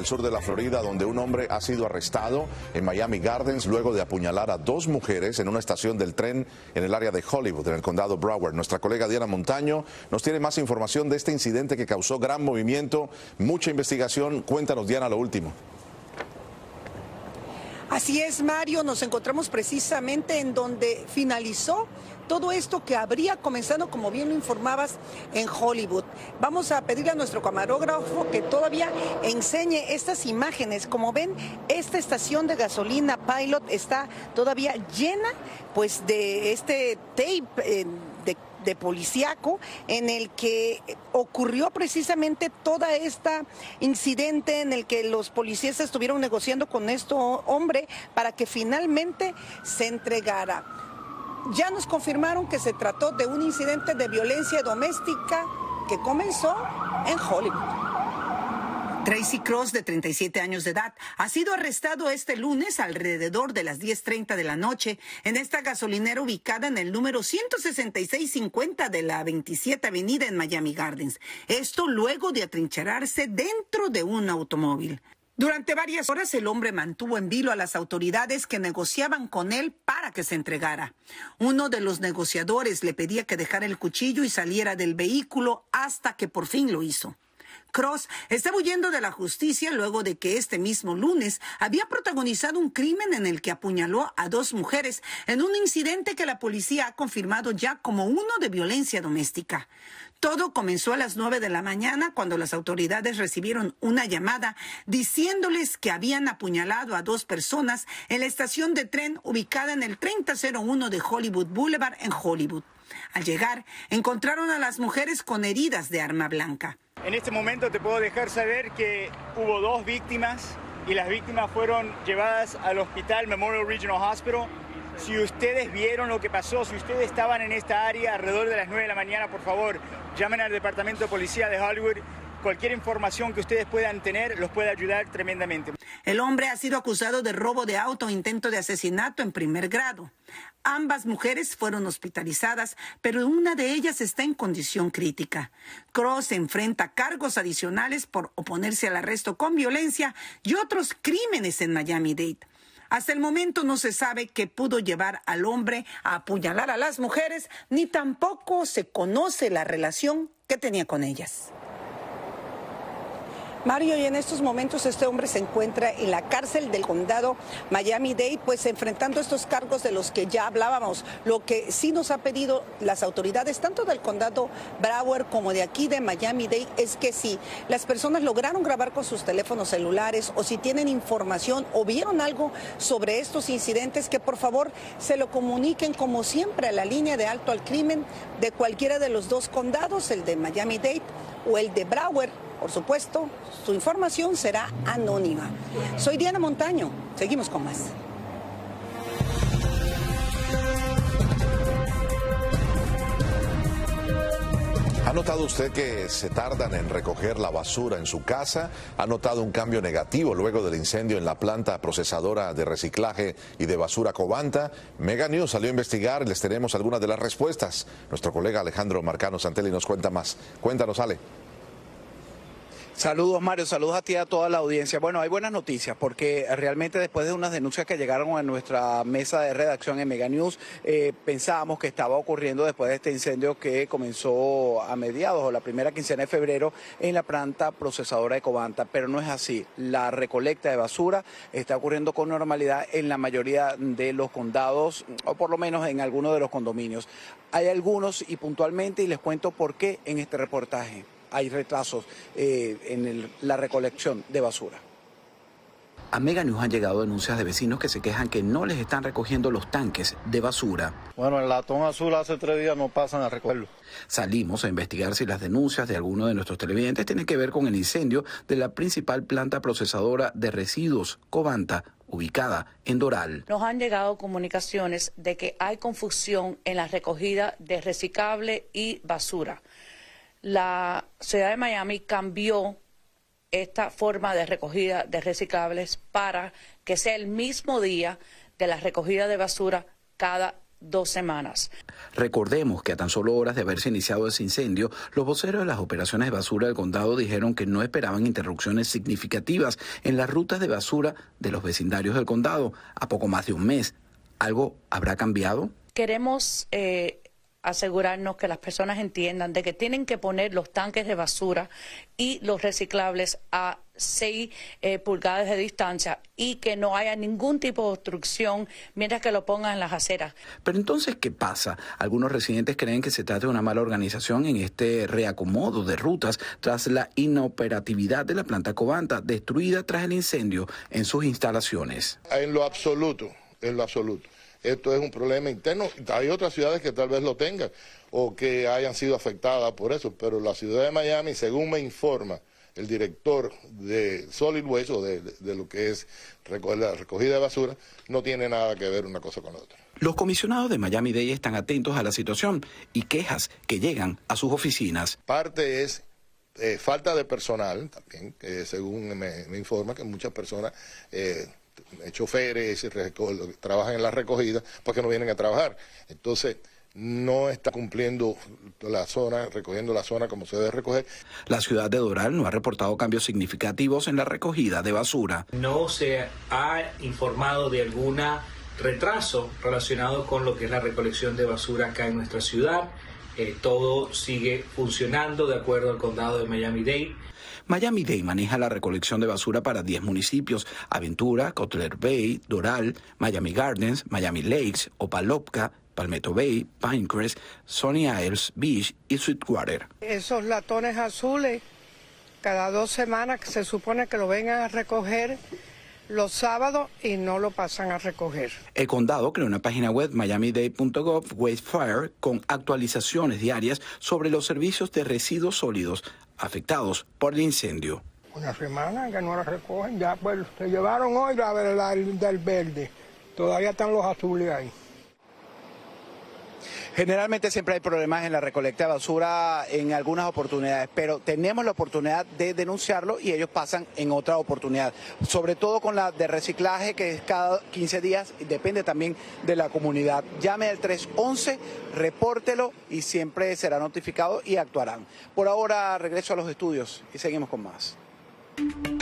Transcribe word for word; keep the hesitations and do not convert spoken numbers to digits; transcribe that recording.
sur de la Florida, donde un hombre ha sido arrestado en Miami Gardens luego de apuñalar a dos mujeres en una estación del tren en el área de Hollywood, en el condado Broward. Nuestra colega Diana Montaño nos tiene más información de este incidente que causó gran movimiento, mucha investigación. Cuéntanos, Diana, lo último. Así es, Mario, nos encontramos precisamente en donde finalizó todo esto que habría comenzado, como bien lo informabas, en Hollywood. Vamos a pedirle a nuestro camarógrafo que todavía enseñe estas imágenes. Como ven, esta estación de gasolina Pilot está todavía llena pues de este tape eh, de de policíaco en el que ocurrió precisamente toda esta incidente en el que los policías estuvieron negociando con este hombre para que finalmente se entregara. Ya nos confirmaron que se trató de un incidente de violencia doméstica que comenzó en Hollywood. Tracy Cross, de treinta y siete años de edad, ha sido arrestado este lunes alrededor de las diez treinta de la noche en esta gasolinera ubicada en el número ciento sesenta y seis cincuenta de la veintisiete Avenida en Miami Gardens. Esto luego de atrincherarse dentro de un automóvil. Durante varias horas el hombre mantuvo en vilo a las autoridades que negociaban con él para que se entregara. Uno de los negociadores le pedía que dejara el cuchillo y saliera del vehículo hasta que por fin lo hizo. Cross está huyendo de la justicia luego de que este mismo lunes había protagonizado un crimen en el que apuñaló a dos mujeres en un incidente que la policía ha confirmado ya como uno de violencia doméstica. Todo comenzó a las nueve de la mañana cuando las autoridades recibieron una llamada diciéndoles que habían apuñalado a dos personas en la estación de tren ubicada en el treinta cero uno de Hollywood Boulevard en Hollywood. Al llegar, encontraron a las mujeres con heridas de arma blanca. En este momento te puedo dejar saber que hubo dos víctimas y las víctimas fueron llevadas al hospital Memorial Regional Hospital. Si ustedes vieron lo que pasó, si ustedes estaban en esta área alrededor de las nueve de la mañana, por favor, llamen al Departamento de Policía de Hollywood. Cualquier información que ustedes puedan tener los puede ayudar tremendamente. El hombre ha sido acusado de robo de auto e intento de asesinato en primer grado. Ambas mujeres fueron hospitalizadas, pero una de ellas está en condición crítica. Cross enfrenta cargos adicionales por oponerse al arresto con violencia y otros crímenes en Miami-Dade. Hasta el momento no se sabe qué pudo llevar al hombre a apuñalar a las mujeres, ni tampoco se conoce la relación que tenía con ellas. Mario, y en estos momentos este hombre se encuentra en la cárcel del condado Miami-Dade, pues enfrentando estos cargos de los que ya hablábamos. Lo que sí nos ha pedido las autoridades, tanto del condado Broward como de aquí de Miami-Dade, es que si las personas lograron grabar con sus teléfonos celulares o si tienen información o vieron algo sobre estos incidentes, que por favor se lo comuniquen como siempre a la línea de alto al crimen de cualquiera de los dos condados, el de Miami-Dade o el de Broward. Por supuesto, su información será anónima. Soy Diana Montaño. Seguimos con más. ¿Ha notado usted que se tardan en recoger la basura en su casa? ¿Ha notado un cambio negativo luego del incendio en la planta procesadora de reciclaje y de basura Covanta? Mega News salió a investigar y les tenemos algunas de las respuestas. Nuestro colega Alejandro Marcano Santelli nos cuenta más. Cuéntanos, Ale. Saludos, Mario, saludos a ti y a toda la audiencia. Bueno, hay buenas noticias porque realmente después de unas denuncias que llegaron a nuestra mesa de redacción en Mega News, eh, pensábamos que estaba ocurriendo después de este incendio que comenzó a mediados o la primera quincena de febrero en la planta procesadora de Covanta, pero no es así. La recolecta de basura está ocurriendo con normalidad en la mayoría de los condados, o por lo menos en algunos de los condominios. Hay algunos y puntualmente, y les cuento por qué en este reportaje hay retrasos eh, en el, la recolección de basura. A Mega News han llegado denuncias de vecinos que se quejan que no les están recogiendo los tanques de basura. Bueno, el latón azul hace tres días no pasan a recogerlo. Salimos a investigar si las denuncias de alguno de nuestros televidentes tienen que ver con el incendio de la principal planta procesadora de residuos, Covanta, ubicada en Doral. Nos han llegado comunicaciones de que hay confusión en la recogida de reciclable y basura. La ciudad de Miami cambió esta forma de recogida de reciclables para que sea el mismo día de la recogida de basura cada dos semanas. Recordemos que a tan solo horas de haberse iniciado ese incendio, los voceros de las operaciones de basura del condado dijeron que no esperaban interrupciones significativas en las rutas de basura de los vecindarios del condado a poco más de un mes. ¿Algo habrá cambiado? Queremos eh, asegurarnos que las personas entiendan de que tienen que poner los tanques de basura y los reciclables a seis eh, pulgadas de distancia y que no haya ningún tipo de obstrucción mientras que lo pongan en las aceras. Pero entonces, ¿qué pasa? Algunos residentes creen que se trata de una mala organización en este reacomodo de rutas tras la inoperatividad de la planta Covanta, destruida tras el incendio en sus instalaciones. En lo absoluto, en lo absoluto. Esto es un problema interno. Hay otras ciudades que tal vez lo tengan o que hayan sido afectadas por eso, pero la ciudad de Miami, según me informa el director de Solid Waste o de, de, de lo que es la recogida de basura, no tiene nada que ver una cosa con la otra. Los comisionados de Miami-Dade están atentos a la situación y quejas que llegan a sus oficinas. Parte es eh, falta de personal, también, eh, según me, me informa que muchas personas, eh, choferes, trabajan en la recogida, porque no vienen a trabajar. Entonces, no está cumpliendo la zona, recogiendo la zona como se debe recoger. La ciudad de Doral no ha reportado cambios significativos en la recogida de basura. No se ha informado de algún retraso relacionado con lo que es la recolección de basura acá en nuestra ciudad. Eh, todo sigue funcionando de acuerdo al condado de Miami-Dade. Miami-Dade maneja la recolección de basura para diez municipios: Aventura, Cutler Bay, Doral, Miami Gardens, Miami Lakes, Opalopka, Palmetto Bay, Pinecrest, Sunny Isles Beach y Sweetwater. Esos latones azules, cada dos semanas se supone que lo vengan a recoger los sábados y no lo pasan a recoger. El condado creó una página web, miami dade punto gov Waste Fire, con actualizaciones diarias sobre los servicios de residuos sólidos afectados por el incendio. Una semana que no la recogen, ya pues se llevaron hoy la, la del verde, todavía están los azules ahí. Generalmente siempre hay problemas en la recolecta de basura en algunas oportunidades, pero tenemos la oportunidad de denunciarlo y ellos pasan en otra oportunidad. Sobre todo con la de reciclaje, que es cada quince días, y depende también de la comunidad. Llame al tres once, repórtelo y siempre será notificado y actuarán. Por ahora regreso a los estudios y seguimos con más.